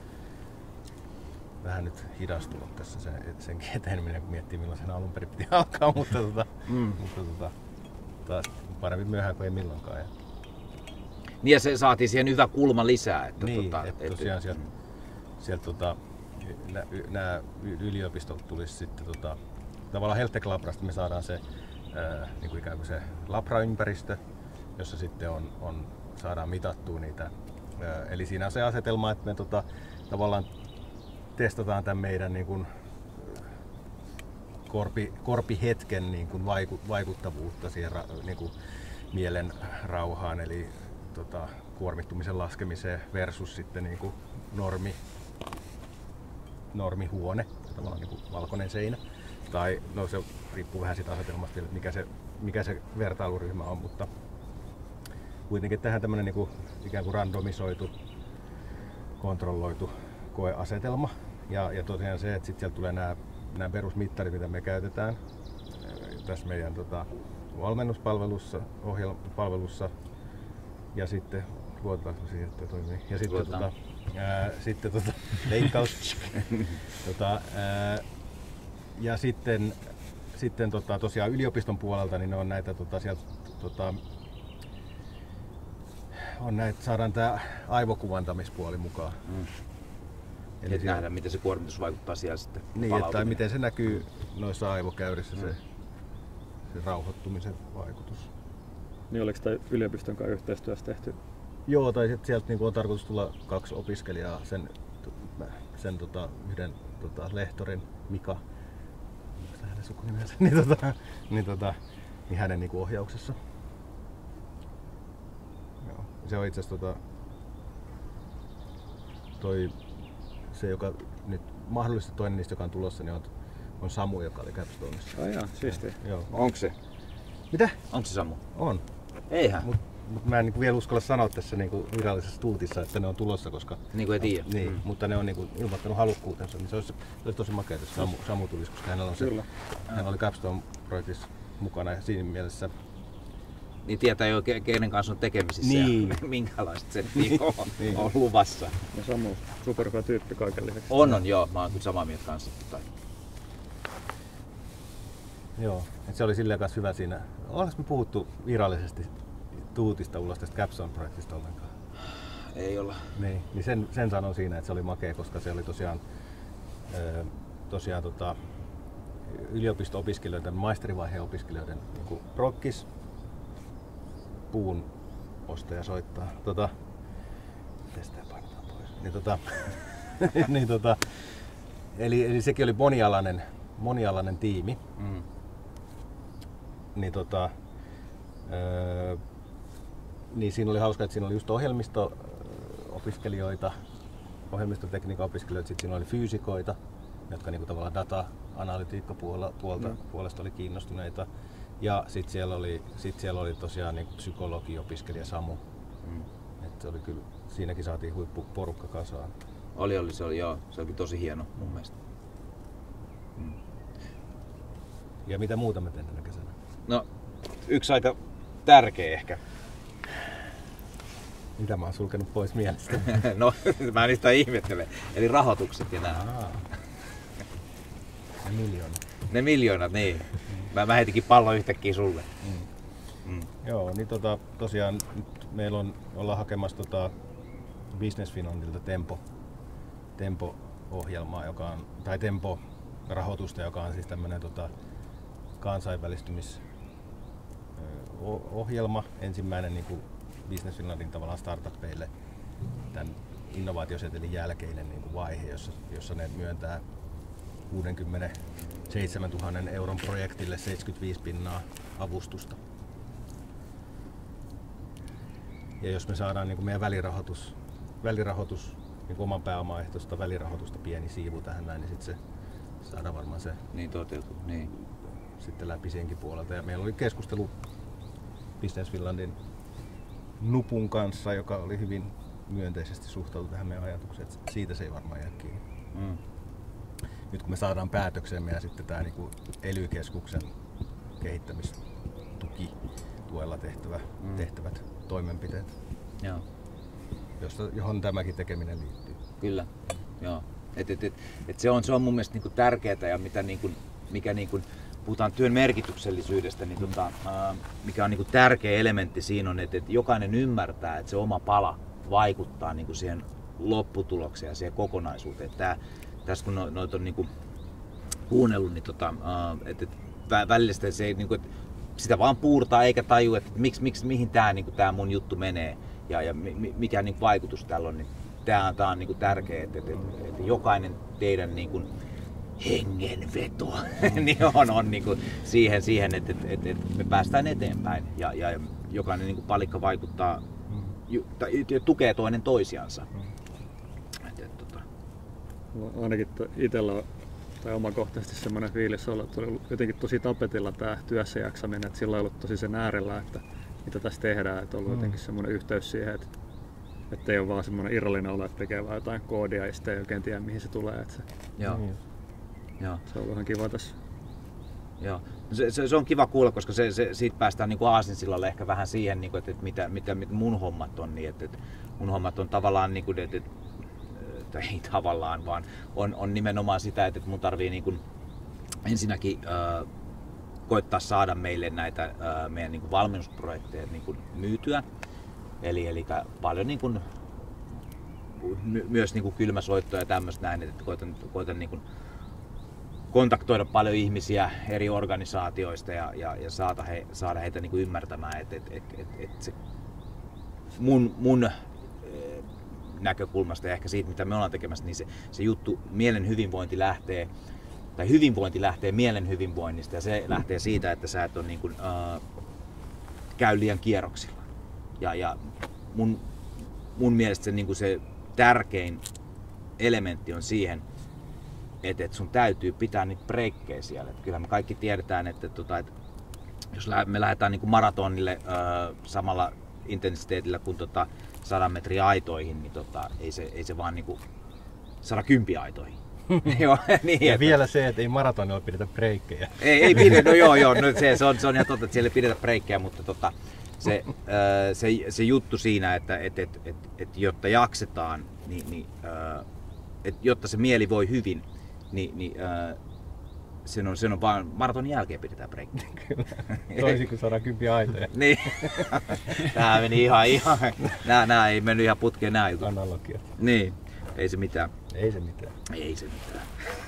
vähän nyt hidastunut tässä se, et senkin eteneminen, kun miettii milloin sen alun perin piti alkaa, mutta, tota, mm. mutta tota, taas paremmin myöhään kuin ei milloinkaan. Ja. Niin ja se saatiin siihen hyvä kulma lisää. Että niin, tota, että tosiaan sieltä, sieltä tota, nämä yliopistot tulisi sitten tota, tavallaan HealthTech Labrasta me saadaan se ää, niin kuin ikään kuin se labraympäristö, jossa sitten on, on, saadaan mitattua niitä. Ää, eli siinä on se asetelma, että me tota, tavallaan testataan tämän meidän niin kuin, korpi, korpihetken niin kuin vaiku, vaikuttavuutta siihen, niin kuin, mielen rauhaan, eli tota, kuormittumisen laskemiseen versus sitten niin kuin normi, normihuone, tavallaan niin kuin valkoinen seinä. Tai no se riippuu vähän siitä asetelmasta, mikä se, mikä se vertailuryhmä on, mutta kuitenkin tehdään tämmöinen niin kuin ikään kuin randomisoitu, kontrolloitu koeasetelma. Ja, ja tosiaan se, että sitten sieltä tulee nämä, nämä perusmittarit, mitä me käytetään tässä meidän tota, valmennuspalvelussa, ohjelmapalvelussa. Ja sitten luotetaanko siihen, että toimii. Ja sitten, tota, ää, sitten tota, leikkaus. tota, ää, ja sitten, sitten tota, tosiaan yliopiston puolelta niin ne on näitä tota, sieltä, tota, on näitä, saadaan tää aivokuvantamispuoli mukaan. Mm. Eli et nähdään, miten se kuormitus vaikuttaa siellä sitten. Niin, tai miten se näkyy noissa aivokäyrissä mm. se, se rauhoittumisen vaikutus. Niin oliko tämä yliopiston kanssa yhteistyössä tehty? Joo, tai sitten sieltä niin on tarkoitus tulla kaksi opiskelijaa, sen, sen tota, yhden tota, lehtorin Mika, onko hänen sukunimensä, niin, tota, niin, tota, niin hänen niin ohjauksessa. Joo. Se on itse asiassa tota, toi, se, joka nyt mahdollisesti toinen niistä, joka on tulossa, niin on, on Samu, joka oli Capstoneissa. Ai jaa, siistiä. Joo. Onko se? Mitä? Onko se Samu? On. Eihän. Mut, mut mä en niinku vielä uskalla sanoa tässä niinku virallisessa tuutissa, että ne on tulossa, koska... Niin kuin ei tiedä. Niin, mm. mutta ne on niinku ilmoittanut halukkuutensa, niin se olisi, se olisi tosi makea, että Samu, Samu tulisi, koska hänellä on se, hän oli Capstone-projektissa mukana ja siinä mielessä... Niin tietää jo kenen kanssa on tekemisissä niin. Ja minkälaiset se on, niin. on luvassa. Ja Samu, superhyvä tyyppi kaiken lisäksi. On, on joo, mä oon kyllä samaa mieltä kanssa. Tai... Joo, et se oli silleen kanssa hyvä siinä. Ollaanko me puhuttu virallisesti tuutista ulos tästä Capstone-projektista ollenkaan? Ei olla. Niin, niin sen, sen sanon siinä, että se oli makea, koska se oli tosiaan, ö, tosiaan tota, yliopisto-opiskelijoiden, maisterivaiheen opiskelijoiden niin prokkis, puun ostaja soittaa. Tota, miten sitä painetaan pois? Niin, tota, niin, tota, eli, eli sekin oli monialainen, monialainen tiimi. Mm. Niin, tota, öö, niin siinä oli hauska, että siinä oli just ohjelmisto-opiskelijoita, ohjelmistotekniikan opiskelijoita, sitten siinä oli fyysikoita, jotka niinku tavallaan data-analytiikka-puolesta puolesta oli kiinnostuneita. Ja sitten siellä oli, sit siellä oli tosiaan niin psykologi-opiskelija Samu. Mm. Et se oli kyllä, siinäkin saatiin huippuporukka kasaan. Oli, oli, se oli, joo, se oli tosi hieno mun mielestä. Mm. Ja mitä muuta me teemme tänä kesänä? No, yksi aika tärkeä ehkä. Mitä mä oon sulkenut pois mielestä? No, mä en sitä ihmettele. Eli rahoitukset ja nää. Ne miljoonat. Ne miljoonat, niin. Mä, mä heitikin pallon yhtäkkiä sulle. Mm. Mm. Joo, niin tota, tosiaan nyt meillä on, ollaan hakemassa tota Business Finlandilta Tempo, Tempo-ohjelmaa, joka on, tai Tempo-rahoitusta, joka on siis tämmönen tota, kansainvälistymisohjelma, ensimmäinen niin kuin Business Finlandin tavallaan startuppeille tämän innovaatiosetelin jälkeinen niin kuin vaihe, jossa, jossa ne myöntää kuusikymmentäseitsemäntuhatta euron projektille seitsemänkymmentäviisi pinnaa avustusta. Ja jos me saadaan niin kuin meidän välirahoitus, välirahoitus niin kuin oman pääomaehtoista välirahoitusta pieni siivu tähän näin, niin sitten se saadaan varmaan se niin toteutuu. Niin. Sitten läpi senkin puolelta. Ja meillä oli keskustelu Business Finlandin Nupun kanssa, joka oli hyvin myönteisesti suhtautunut tähän meidän ajatukseen, että siitä se ei varmaan jää kiinni. Mm. Nyt kun me saadaan päätöksemme ja sitten tämä niinku E L Y-keskuksen kehittämistuki tuella tehtävä, mm. tehtävät toimenpiteet, Joo. Josta, johon tämäkin tekeminen liittyy. Kyllä, joo. Et, et, et, et se, on, se on mun mielestä niinku tärkeää ja mitä niinku, mikä niinku, puhutaan työn merkityksellisyydestä, niin mm. tota, äh, mikä on niinku tärkeä elementti siinä on, että et jokainen ymmärtää, että se oma pala vaikuttaa niinku siihen lopputulokseen ja siihen kokonaisuuteen. Tää, tässä kun noita no, on niinku kuunnellut, niin tota, uh, että et, välillä se ei, niinku, et sitä vaan puurtaa eikä tajua, että miksi, miksi, mihin tämä niinku, mun juttu menee ja, ja mikä niinku, vaikutus tällä on. Niin tämä on, on niinku, tärkeää, että et, et, et jokainen teidän niinku, hengenveto niin on, on niinku, siihen, siihen että et, et, et me päästään eteenpäin. Ja, ja jokainen niin kuin palikka vaikuttaa ju, tai, tukee toinen toisiansa. Mm. Et, et, tota. Ainakin itsellä tai omakohtaisesti semmoinen fiilis on, että oli jotenkin tosi tapetilla tämä työssä jaksaminen, että sillä ei ollut tosi sen äärellä, että mitä tässä tehdään, että on ollut mm. jotenkin semmoinen yhteys siihen, että, että ei ole vaan semmoinen irrallinen olo, että tekee vaan jotain koodia ja sitten ei oikein tiedä mihin se tulee. Että se, Joo. Mm. Joo. Se on ihan kiva tässä. Joo. Se, se, se on kiva kuulla, koska se, se, siitä päästään niin kuin aasinsillalle ehkä vähän siihen, niin kuin, että, että mitä, mitä, mitä mun hommat on. Niin, että, että mun hommat on tavallaan, niin kuin, että, että, tai ei tavallaan, vaan on, on nimenomaan sitä, että mun tarvii niin kuin ensinnäkin äh, koittaa saada meille näitä äh, meidän niin kuin valmennusprojekteja niin kuin myytyä. Eli, eli paljon niin kuin, my, myös niin kuin kylmäsoittoja ja tämmöistä näin, että koitan, koitan niin kuin kontaktoida paljon ihmisiä eri organisaatioista ja, ja, ja saada, he, saada heitä niin kuin ymmärtämään, että et, et, et, et se mun, mun näkökulmasta ja ehkä siitä, mitä me ollaan tekemässä, niin se, se juttu, mielen hyvinvointi lähtee, tai hyvinvointi lähtee mielen hyvinvoinnista ja se lähtee siitä, että sä et ole niin kuin, äh, käy liian kierroksilla. Ja, ja mun, mun mielestä se, niin kuin se tärkein elementti on siihen, että et sun täytyy pitää niitä breikkejä siellä. Et kyllä me kaikki tiedetään, että, tota, että jos me lähdetään niin kuin maratonille äh, samalla intensiteetillä kuin tota, sadan metrin aitoihin, niin tota, ei, se, ei se vaan niin kuin sata kymppiä aitoihin. Joo, niin, ja että vielä se, että ei maratonilla pidetä breikkejä. Ei, ei pidetä, no joo, joo no se, se, on, se on ihan totta, että siellä ei pidetä breikkejä, mutta tota, se, äh, se, se juttu siinä, että et, et, et, et, jotta jaksetaan, niin, niin, äh, et, jotta se mieli voi hyvin, niin, niin äh, sen on, sen on vaan maratonin jälkeen pidetään breikkejä. Kyllä, toisin kuin sata kymppiä aitoja. Niin, nää meni ihan, ihan nää, nää ei mennyt ihan putkeen nää jutut. Analogiat. Niin, ei se mitään. Ei se mitään. Ei se mitään.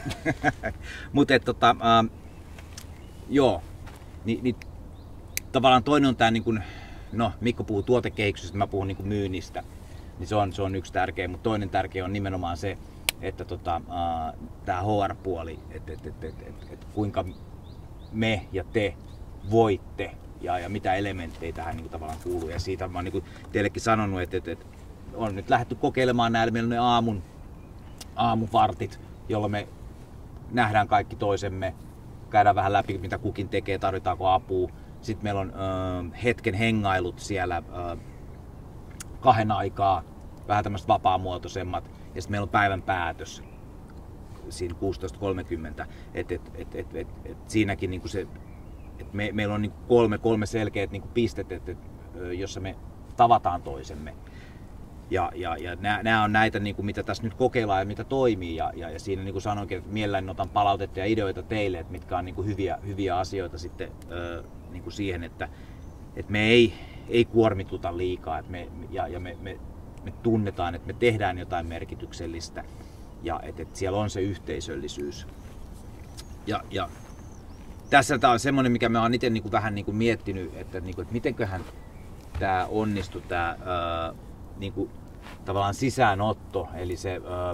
Mutta tota, äh, joo, Ni, niin tavallaan toinen on tää niin kun, no Mikko puhuu tuotekehityksestä, mä puhun niin kun myynnistä, niin se on, se on yksi tärkeä, mutta toinen tärkeä on nimenomaan se, että tota, äh, tää H R-puoli, että et, et, et, et, et kuinka me ja te voitte ja, ja mitä elementtejä tähän niin tavallaan kuuluu. Ja siitä mä oon niin teillekin sanonut, että et, et, on nyt lähdetty kokeilemaan näillä, meillä on ne aamun, aamuvartit, jolloin me nähdään kaikki toisemme, käydään vähän läpi mitä kukin tekee, tarvitaanko apua. Sitten meillä on äh, hetken hengailut siellä äh, kahden aikaa, vähän tämmöiset vapaamuotoisemmat. Ja sitten meillä on päivän päätös siinä kuusitoista kolmekymmentä. Et, et, et, et, et, et siinäkin niinku se, et me, meillä on niinku kolme, kolme selkeät niinku pistet, et, et, jossa me tavataan toisemme. Ja, ja, ja nämä on näitä, niinku, mitä tässä nyt kokeillaan ja mitä toimii. Ja, ja, ja siinä niin kuin sanoinkin, että mielelläni otan palautetta ja ideoita teille, että mitkä on niinku hyviä, hyviä asioita sitten ö, niinku siihen, että et me ei, ei kuormituta liikaa et me, ja, ja me, me, me tunnetaan, että me tehdään jotain merkityksellistä ja että et siellä on se yhteisöllisyys. Ja, ja tässä tämä on semmoinen, mikä mä oon itse niinku vähän niinku miettinyt, että, niinku, että mitenköhän tämä onnistui, tämä ö, niinku, tavallaan sisäänotto, eli se, ö,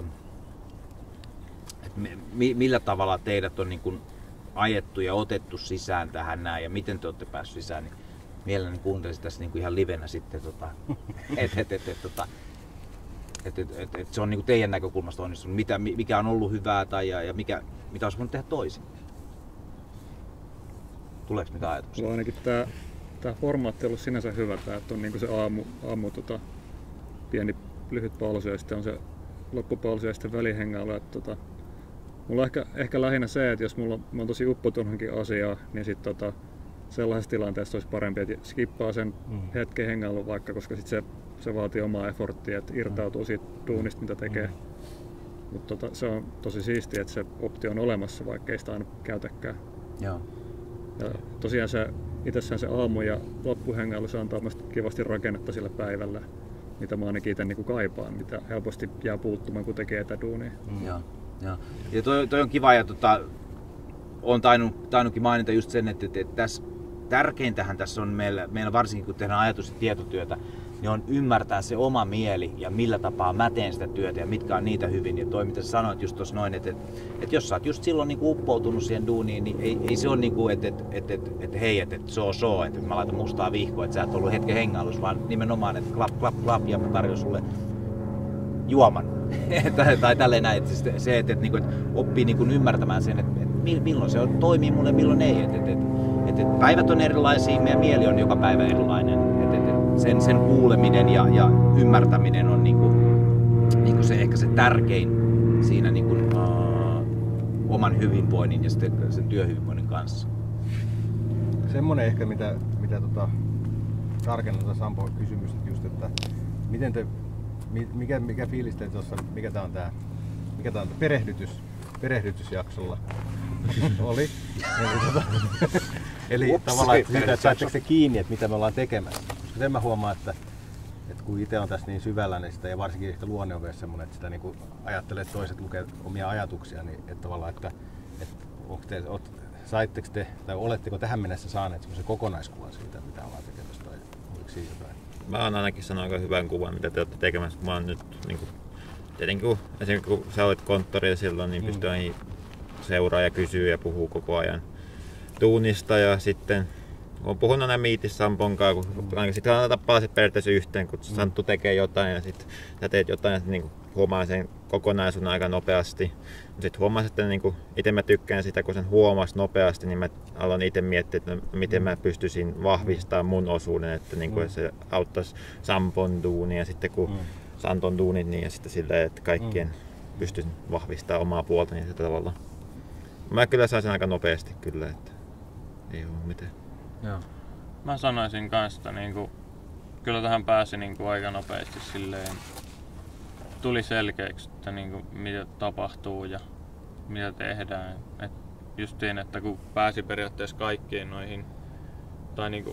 että me, mi, millä tavalla teidät on niinku ajettu ja otettu sisään tähän näin ja miten te olette päässeet sisään, niin mielelläni kuuntelisin tässä niinku ihan livenä sitten, tota, että et, et, et, tota, et, et, et, et se on niinku teidän näkökulmasta onnistunut, mitä, mikä on ollut hyvää tai, ja, ja mikä, mitä olisi voinut tehdä toisin. Tuleeko mitä ajatuksia? No ainakin tämä, tämä formaatti on ollut sinänsä hyvä, tämä, että on niinku se aamu, aamu tota, pieni lyhyt pausi ja sitten on se loppupausi ja sitten välihengailu. Että, tota, mulla on ehkä, ehkä lähinnä se, että jos mulla, mä oon tosi uppoutunutkin asiaa, niin sitten tota, sellaisessa tilanteessa olisi parempi, että skippaa sen mm. hetken hengailun vaikka, koska sit se, se vaatii omaa efforttia, että irtautuu siitä duunista, mitä tekee. Mm. Mutta tota, se on tosi siistiä, että se optio on olemassa, vaikka ei sitä aina käytäkään. Joo. Ja tosiaan se, itsessään se aamu- ja loppuhengailu, se antaa kivasti rakennetta sille päivälle, mitä mä ainakin itse niin kaipaan, mitä helposti jää puuttumaan, kun tekee etäduunia. Mm. Joo. Joo. Ja toi, toi on kiva, ja tota, olen tainnut, tainnutkin mainita just sen, että, että, että tässä, tärkeintähän tässä on meillä, meillä varsinkin kun tehdään ajatus- ja tietotyötä, niin on ymmärtää se oma mieli ja millä tapaa mä teen sitä työtä ja mitkä on niitä hyvin. Ja toi mitä sä sanoit just tuossa noin, että, että, että jos sä oot just silloin niin kuin uppoutunut siihen duuniin, niin ei, ei se ole niin kuin, että, että, että, että, että hei, että, että so so, että mä laitan mustaa vihkoa, että sä et ollut hetken hengailus, vaan nimenomaan, että klap, klap, klap ja mä tarjoan sulle juoman. tai tälleen näin, että se, että, että, että, että oppii niin kuin ymmärtämään sen, että, että milloin se on, toimii mulle, milloin ei. Että, että, että, että päivät on erilaisia, meidän mieli on joka päivä erilainen. Että, että, Sen, sen kuuleminen ja, ja ymmärtäminen on niinku, niinku se, ehkä se tärkein siinä niinku, uh, oman hyvinvoinnin ja sitten sen työhyvinvoinnin kanssa. Semmoinen ehkä, mitä, mitä tota, tarkennan Sampo kysymys, just, että miten te, mikä, mikä fiilis teitä tuossa, mikä tää on tää, mikä tää on tää perehdytys, perehdytysjaksolla oli. Eli, tota, eli Ups, tavallaan että siitä, että saatteko te kiinni, että mitä me ollaan tekemässä. Koska sen mä huomaan, että, että kun itse on tässä niin syvällä, niin sitä, ja varsinkin ehkä luonne on myös semmoinen, että sitä niin kuin ajattelee, että toiset lukee omia ajatuksia, niin että tavallaan, että, että onko te, oot, saitteko te, tai oletteko tähän mennessä saaneet semmoisen kokonaiskuvan siitä, mitä ollaan tekemässä, tai oliko siinä jotain? Mä oon ainakin sanonut aika hyvän kuvan, mitä te olette tekemässä. Mä oon nyt, niin kuin, tietenkin kun, esimerkiksi kun sä olet konttorilla silloin, niin mm. pystyy aina seuraa ja kysyy ja puhuu koko ajan duunista, ja sitten olen puhunut aina miitissä Sampon kanssa, kun mm. sitten aina palasit periaatteessa yhteen, kun Santtu tekee jotain ja sitten sä teet jotain ja niin huomaa sen kokonaisuuden aika nopeasti. Sitten huomaa, että niin itse mä tykkään sitä, kun sen huomas nopeasti, niin mä aloin itse miettiä, että miten mä pystyisin vahvistamaan mun osuuden, että niin kuin mm. se auttaisi Sampon duunia ja sitten kun mm. Santon duunit, niin ja sitten silleen, että kaikkien mm. pystyisin vahvistamaan omaa puoltani niin tavalla. Mä kyllä saisin aika nopeasti kyllä, että ei ole mitään. Joo. Mä sanoisin kanssa, että niinku, kyllä tähän pääsi niinku aika nopeasti silleen, tuli selkeäksi, että niinku, mitä tapahtuu ja mitä tehdään. Et justiin, että kun pääsi periaatteessa kaikkiin noihin, tai niinku,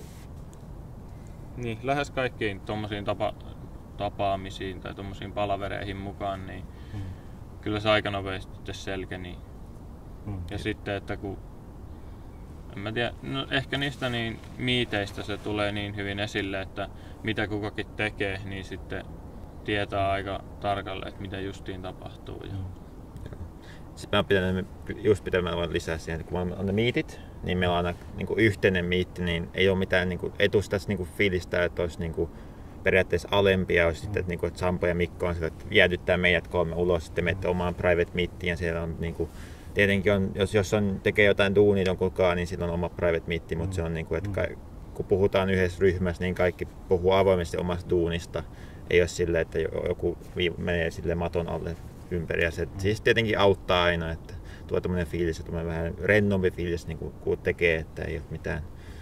niin, lähes kaikkiin tommosiin tapa, tapaamisiin tai tommosiin palavereihin mukaan, niin mm. kyllä se aika nopeasti selkeni. Mm. Ja sitten, että kun en mä tiedä, no ehkä niistä niin miiteistä se tulee niin hyvin esille, että mitä kukakin tekee, niin sitten tietää aika tarkalleen, että mitä justiin tapahtuu. Ja... Sitten mä oon pitänyt, just pitänyt lisää siihen, kun on ne miitit, niin meillä on aina niin kuin yhteinen miitti, niin ei ole mitään niin etustaisi niin fiilistä, että olisi niin kuin periaatteessa alempia, olisi sitten, että, niin kuin, että Sampo ja Mikko on sillä, että jäädyttää meidät kolme ulos, sitten menette omaan private meetiin ja siellä on niin kuin, tietenkin on, jos, jos on, tekee jotain duunia jonkun kanssa, niin silloin on oma private meeting, mutta se on niin kuin, että ka, kun puhutaan yhdessä ryhmässä, niin kaikki puhuu avoimesti omasta duunista. Ei ole silleen, että joku menee sille maton alle ympäri. Ja se siis tietenkin auttaa aina, että tulee tämmöinen fiilis, että tulee vähän rennompi fiilis, niin kuin, kun tekee, että ei ole mitään,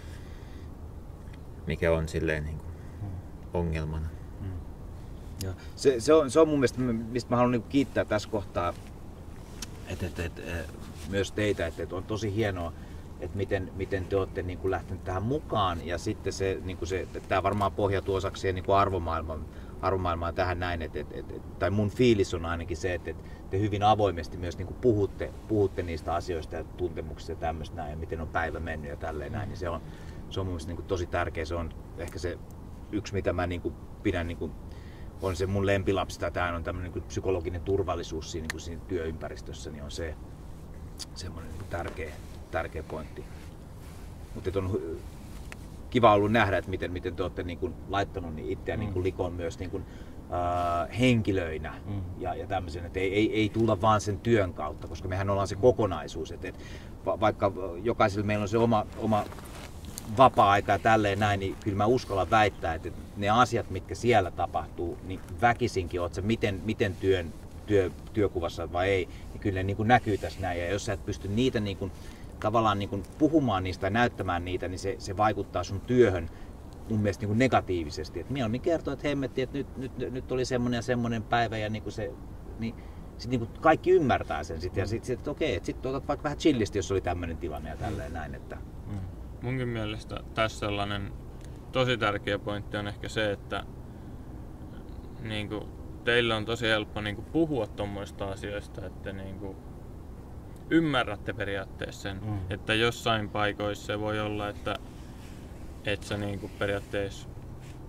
mikä on silleen niin kuin ongelmana. Ja se, se, on, se on mun mielestä, mistä mä haluan niin kiittää tässä kohtaa, Et, et, et, myös teitä, että et on tosi hienoa, että miten, miten te olette niin kuin lähteneet tähän mukaan ja sitten se, niin kuin se että tämä varmaan pohjautuu osaksi siihen niin kuin arvomaailmaan, arvomaailmaan tähän näin, et, et, et, tai mun fiilis on ainakin se, että et te hyvin avoimesti myös niin kuin puhutte, puhutte niistä asioista ja tuntemuksista ja tämmöistä näin ja miten on päivä mennyt ja tälleen näin, niin se on, se on mun mielestä niin kuin tosi tärkeä, se on ehkä se yksi mitä mä niin kuin pidän niin kuin on se mun lempilapsi, tai tämä on tämmöinen niin psykologinen turvallisuus siinä, niin siinä työympäristössä, niin on se semmoinen niin tärkeä, tärkeä pointti. Mutta on kiva ollut nähdä, että miten, miten te olette niin kuin laittanut niin itseään mm. niin kuin likoon myös niin kuin, äh, henkilöinä mm. ja, ja tämmöisen, että ei, ei, ei tulla vaan sen työn kautta, koska mehän ollaan se kokonaisuus, että, että vaikka jokaisella meillä on se oma, oma vapaa-aika ja tälleen näin, niin kyllä mä uskallan väittää, että ne asiat, mitkä siellä tapahtuu, niin väkisinkin oot sä miten, miten työn, työ, työkuvassa vai ei, niin kyllä ne niin kuin näkyy tässä näin. Ja jos sä et pysty niitä niin kuin, tavallaan niin kuin puhumaan niistä ja näyttämään niitä, niin se, se vaikuttaa sun työhön mun mielestä niin kuin negatiivisesti. Et mieluummin kertoo, että hemmetti, että nyt, nyt, nyt oli semmoinen ja semmoinen päivä ja niin kuin se, niin, sit niin kuin kaikki ymmärtää sen sitten. Ja sitten, sit, että okei, että sitten otat vaikka vähän chillisti, jos oli tämmöinen tilanne ja tälleen näin. Että... Mm. Munkin mielestä tässä sellainen tosi tärkeä pointti on ehkä se, että niin kuin, teille on tosi helppo niin kuin, puhua tuommoista asioista, että niin kuin, ymmärrätte periaatteessa sen, mm. että jossain paikoissa se voi olla, että et sä niin kuin, periaatteessa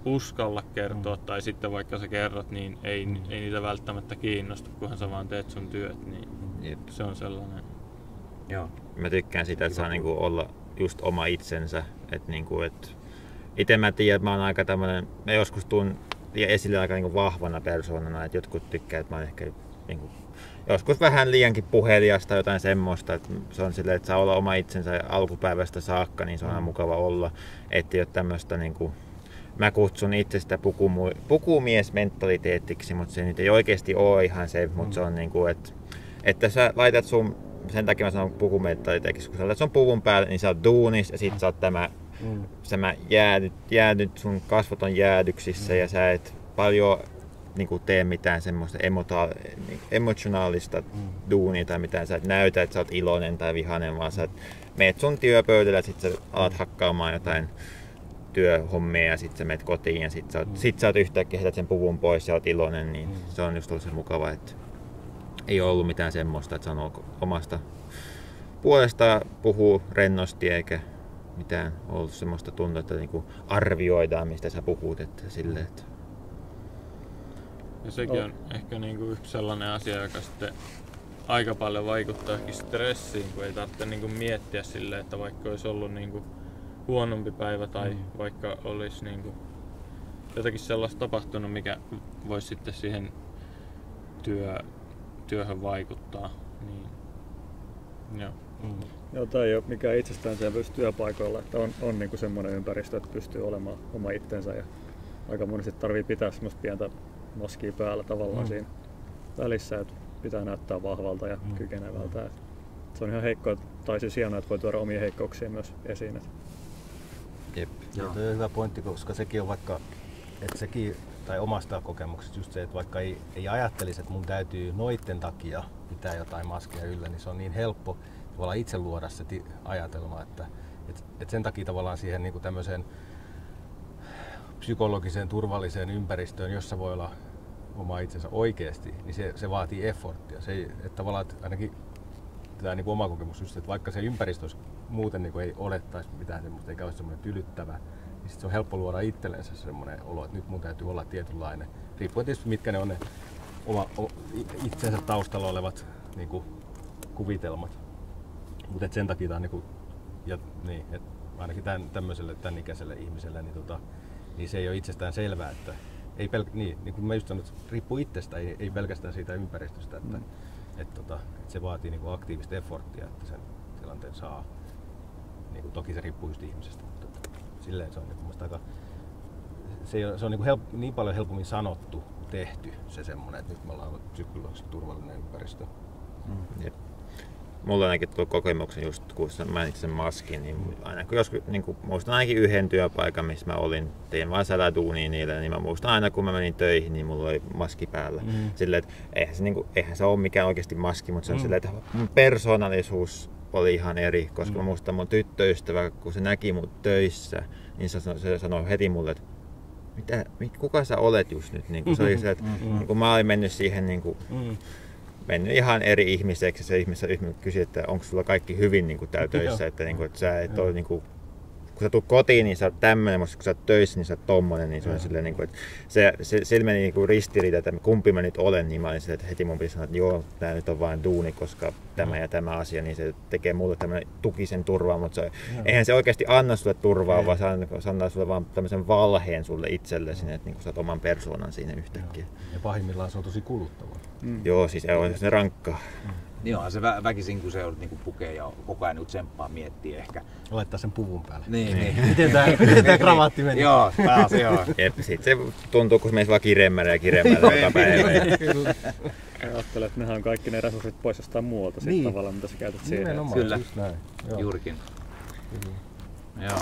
uskalla kertoa, mm. tai sitten vaikka sä kerrot, niin ei, Mm. ei niitä välttämättä kiinnosta, kunhan sä vaan teet sun työt, niin Jep. se on sellainen. Joo. Mä tykkään sitä, että saa niinku olla just oma itsensä. Et niinku, et ite mä tiedän, että mä oon aika tämmönen, mä joskus tuun esille aika niinku vahvana persoonana, että jotkut tykkää, että mä oon ehkä niinku, joskus vähän liiankin puheliasta jotain semmoista, että se on silleen, että saa olla oma itsensä alkupäivästä saakka, niin se on aina mukava olla, ettei ole tämmöistä niinku, mä kutsun itse sitä pukumu- pukumiesmentaliteettiksi, mutta se nyt ei oikeasti ole ihan se, mutta se on niinku, että, että sä laitat sun, sen takia mä sanon pukumentaliteettiksi, kun sä laitat sun puvun päälle, niin sä oot duunis ja sit sä oot tämä, Mm. tämä jäädyt, jäädyt, sun kasvot on jäädyksissä mm. ja sä et paljon niinku tee mitään semmoista emota- emotionaalista mm. duunia tai mitään, sä et näytä, että sä oot iloinen tai vihainen, vaan sä meet sun työpöydällä ja sit sä alat hakkaamaan jotain työhommia ja sit sä meet kotiin ja sit sä oot, mm. sit sä oot yhtäkkiä heität sen puvun pois ja oot iloinen, niin mm. se on just ollut se mukava, että ei ole ollut mitään semmoista, että sanoo omasta puolesta puhuu rennosti eikä mitään ollut semmoista tuntua, että niinku arvioidaan mistä sä puhut, että silleen, että Ja sekin on ehkä niinku yksi sellainen asia, joka sitten aika paljon vaikuttaa ehkä stressiin, kun ei tarvitse niinku miettiä silleen, että vaikka olisi ollut niinku huonompi päivä tai mm. vaikka olisi niinku jotakin sellaista tapahtunut, mikä voisi sitten siihen työ, työhön vaikuttaa. Niin, joo. Mm. Joo, tämä ei ole mikään itsestäänselvyys työpaikoilla, että on, on niinku semmoinen ympäristö, että pystyy olemaan oma itsensä ja aika monesti tarvii pitää semmoista pientä maskia päällä tavallaan mm. siinä välissä, että pitää näyttää vahvalta ja mm. kykenevältä. Et se on ihan heikkoa, tai siis hienoa, että voi tuoda omia heikkouksia myös esiin. Et. jep. Joo, toi on hyvä pointti, koska sekin on vaikka, että sekin, tai omasta kokemuksesta just se, että vaikka ei, ei ajattelisi, että mun täytyy noitten takia pitää jotain maskia yllä, niin se on niin helppo tavallaan itse luoda se ti- ajatelma, että et, et sen takia tavallaan siihen niin kuin tämmöiseen psykologiseen turvalliseen ympäristöön, jossa voi olla oma itsensä oikeasti, niin se, se vaatii efforttia. Se ei, että tavallaan että ainakin tämä niin kuin oma kokemus just, että vaikka se ympäristö muuten niin kuin ei olettaisi mitään semmoista, eikä ole semmoinen tylyttävä, niin sit se on helppo luoda itsellensä semmoinen olo, että nyt mun täytyy olla tietynlainen, riippuen tietysti mitkä ne on ne oma, o, itsensä taustalla olevat niin kuin kuvitelmat. Mutta sen takia tämä on niinku, ja, niin, et ainakin tämän, tämmöiselle, tämän ikäiselle ihmiselle, niin, tota, niin se ei ole itsestään selvää, että ei pel- niin, niin kuin mä just sanoin, että riippuu itsestä, ei, ei pelkästään siitä ympäristöstä, että, mm. et, tota, et se vaatii niinku aktiivista efforttia, että sen tilanteen saa. Niinku, toki se riippuu just ihmisestä, mutta että, silleen se on niinku, aika, se on, se on niinku help, niin paljon helpommin sanottu, tehty se semmoinen, että nyt me ollaan psykologisesti turvallinen ympäristö. Mm. Jep. Mulla on ainakin tullut kokemuksen just kun mainitsin sen maskin, niin aina kun joskus, niin kun muistan ainakin yhden työpaikan, missä mä olin, tein vaan säläduunia niille, niin mä muistan aina kun mä menin töihin, niin mulla oli maski päällä. Mm. Silleen, että eihän se, niin kuin, eihän se ole mikään oikeasti maski, mutta se on mm. silleen, että mun persoonallisuus oli ihan eri, koska mm. mä muistan mun tyttöystävä, kun se näki mut töissä, niin se sanoi, se sanoi heti mulle, että mitä, kuka sä olet just nyt? Niin kun se oli se, että mm. niin kun mä olin mennyt siihen niin kun, mm. mennyt ihan eri ihmiseksi. Se ihminen, ihminen kysyi, että onko sulla kaikki hyvin niin kuin täällä töissä, että, niin kuin, että sä et ole, niin kuin, kun sä tulet kotiin, niin sä oot tämmöinen, mutta kun sä oot töissä, niin sä oot tommonen, niin se on silleen, niin kuin, että se, se, sillä meni niin kuin ristiriita, että kumpi mä nyt olen, niin mä olin silleen, että heti mun pitäisi sanoa, että joo, tää nyt on vain duuni, koska tämä ja tämä asia, niin se tekee mulle tämmöinen tukisen turvaa, mutta se, eihän se oikeasti anna sulle turvaa, ei. vaan se antaa sulle vaan tämmöisen valheen sulle itsellesi, että niin kuin sä oot oman persoonan siinä yhtäkkiä. Ja pahimmillaan se on tosi kuluttavaa. Mm. Joo, siis on se rankkaa. Mm. Niin onhan se vä- väkisin, kun se joudut niinku pukee ja koko ajan tsemppaa miettiä ehkä. Laittaa sen puvun päälle. Niin, niin. Miten tää, miten tää kravaatti meni? Joo, taas joo. Jep, sit se tuntuu, kun se menisi vaan kireemmälle ja kireemmälle joka päivä. Ajattelen, että nehän on kaikki ne resurssit pois jostain muualta niin. Sit tavallaan, mitä sä käytät siihen. Nimenomaan, kyllä. Just näin. Joo. Juurikin. Joo.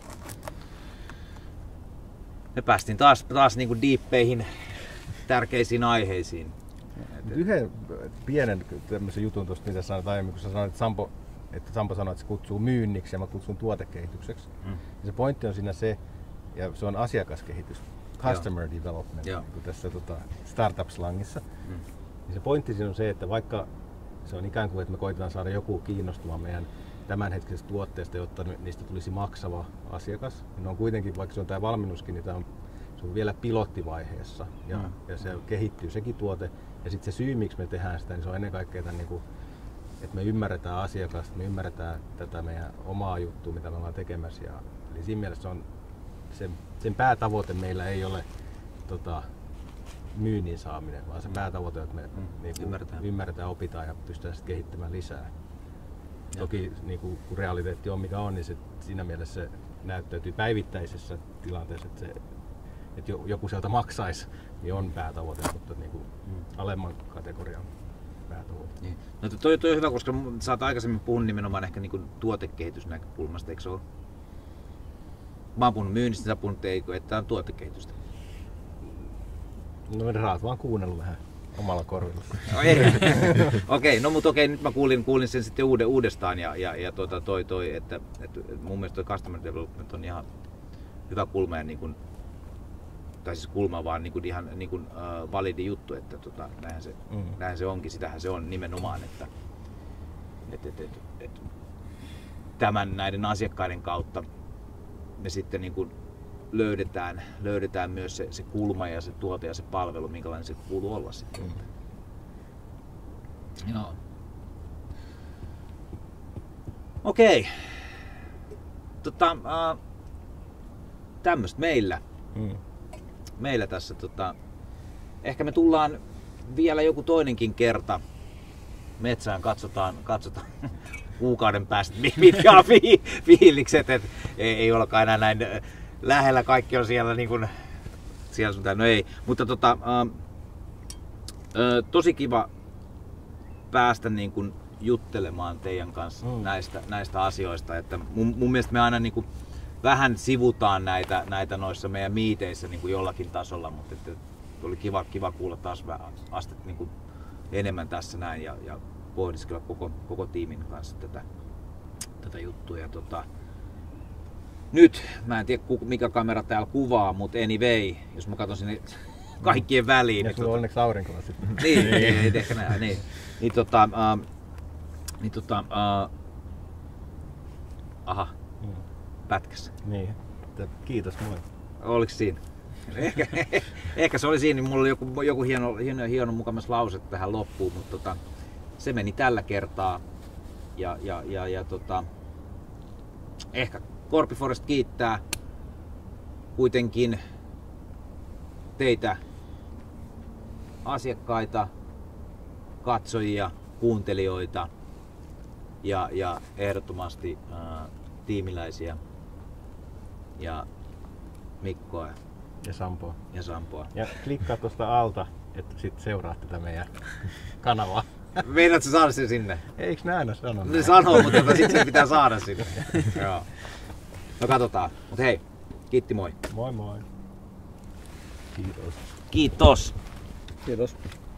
Me päästiin taas, taas niinku diippeihin tärkeisiin aiheisiin. Yhden pienen tämmöisen jutun tuosta, mitä sanoit aiemmin, kun sä sanoit, että Sampo, että Sampo sanoi, että se kutsuu myynniksi ja mä kutsun tuotekehitykseksi. Mm. Se pointti on siinä se, ja se on asiakaskehitys, customer Joo. development, Joo. niin kuin tässä tota, startup-slangissa. Mm. Niin se pointti siinä on se, että vaikka se on ikään kuin, että me koitetaan saada joku kiinnostumaan meidän tämänhetkisestä tuotteesta, jotta niistä tulisi maksava asiakas, niin on kuitenkin, vaikka se on tämä valmennuskin, niin tämä on se on vielä pilottivaiheessa ja, Mm. ja se kehittyy sekin tuote. Ja sitten se syy, miksi me tehdään sitä, niin se on ennen kaikkea tämän, niin kuin, että me ymmärretään asiakasta, me ymmärretään tätä meidän omaa juttua, mitä me ollaan tekemässä. Ja, eli siinä mielessä on, sen, sen päätavoite meillä ei ole tota, myynnin saaminen, vaan se päätavoite, että me Mm. niin kuin, Ymmärretään. ymmärretään, opitaan ja pystytään sitten kehittämään lisää. Ja. Toki niin kuin, kun realiteetti on mikä on, niin se, siinä mielessä se näyttäytyy päivittäisessä tilanteessa, että, se, että joku sieltä maksaisi, niin on päätavoite, mutta niin kuin, Mm. alemman kategorian päätavoite. Niin. No toi, toi on hyvä, koska sä oot aikaisemmin puhunut nimenomaan ehkä niinku tuotekehitysnäkökulmasta, eikö se ole? Mä oon puhunut myynnistä, sä puhunut, eikö, että tää on tuotekehitystä. No sä oot vaan kuunnellut vähän omalla korvilla. No ei. Okei, no mutta okei, nyt mä kuulin, kuulin sen sitten uude, uudestaan ja, ja, ja tuota, toi, toi, että, että mun mielestä toi customer development on ihan hyvä kulma ja niin kuin, tai siis kulma vaan niin kuin ihan niin kuin, uh, validi juttu, että tota, näinhän, se, Mm. näinhän se onkin, sitähän se on nimenomaan, että et, et, et, et, tämän näiden asiakkaiden kautta me sitten niin kuin löydetään, löydetään myös se, se kulma ja se tuote ja se palvelu, minkälainen se kuuluu olla sitten. Mm. Joo. Okei. Tota, äh, tämmöstä meillä. Mm. Meillä tässä tota, ehkä me tullaan vielä joku toinenkin kerta metsään, katsotaan, katsotaan kuukauden päästä, mitkä on fi- fiilikset, et ei, ei olekaan enää näin lähellä, kaikki on siellä niin kuin, siellä sun täällä, no ei, mutta tota, ää, ää, tosi kiva päästä niin kuin juttelemaan teidän kanssa Mm. näistä, näistä asioista, että mun, mun mielestä me aina niin kuin vähän sivutaan näitä, näitä noissa meidän miiteissä niin kuin jollakin tasolla, mutta että oli kiva, kiva kuulla taas vähän astetta niin kuin enemmän tässä näin ja, ja pohdiskella koko, koko tiimin kanssa tätä, tätä juttua. Ja tota, nyt, mä en tiedä mikä kamera täällä kuvaa, mutta anyway, jos mä katson sinne kaikkien väliin. Ja niin sulla on tota, onneksi aurinko on sitten. niin, niin, ehkä näin, niin. Niin tota, uh, niin tota, uh, aha, Mm. pätkässä. Niin. Että kiitos moi. Oliko siinä? Ehkä, ehkä se oli siinä, niin mulla oli joku, joku hieno, hieno, hieno mukamas lause tähän loppuun, mutta tota, se meni tällä kertaa. Ja, ja, ja, ja tota, ehkä Korpiforest kiittää kuitenkin teitä asiakkaita, katsojia, kuuntelijoita ja, ja ehdottomasti ää, tiimiläisiä ja Mikkoa Ja Sampoa. ja Sampoa. Ja klikkaa tuosta alta, että sit seuraat tätä meidän kanavaa. Meinaatko sä saada sen sinne? Eiks nää aina sano Ne näin? sanoo, mutta sitten sen pitää saada sinne. Joo. No katsotaan. Mut hei, kiitti moi. Moi moi. Kiitos. Kiitos. Kiitos.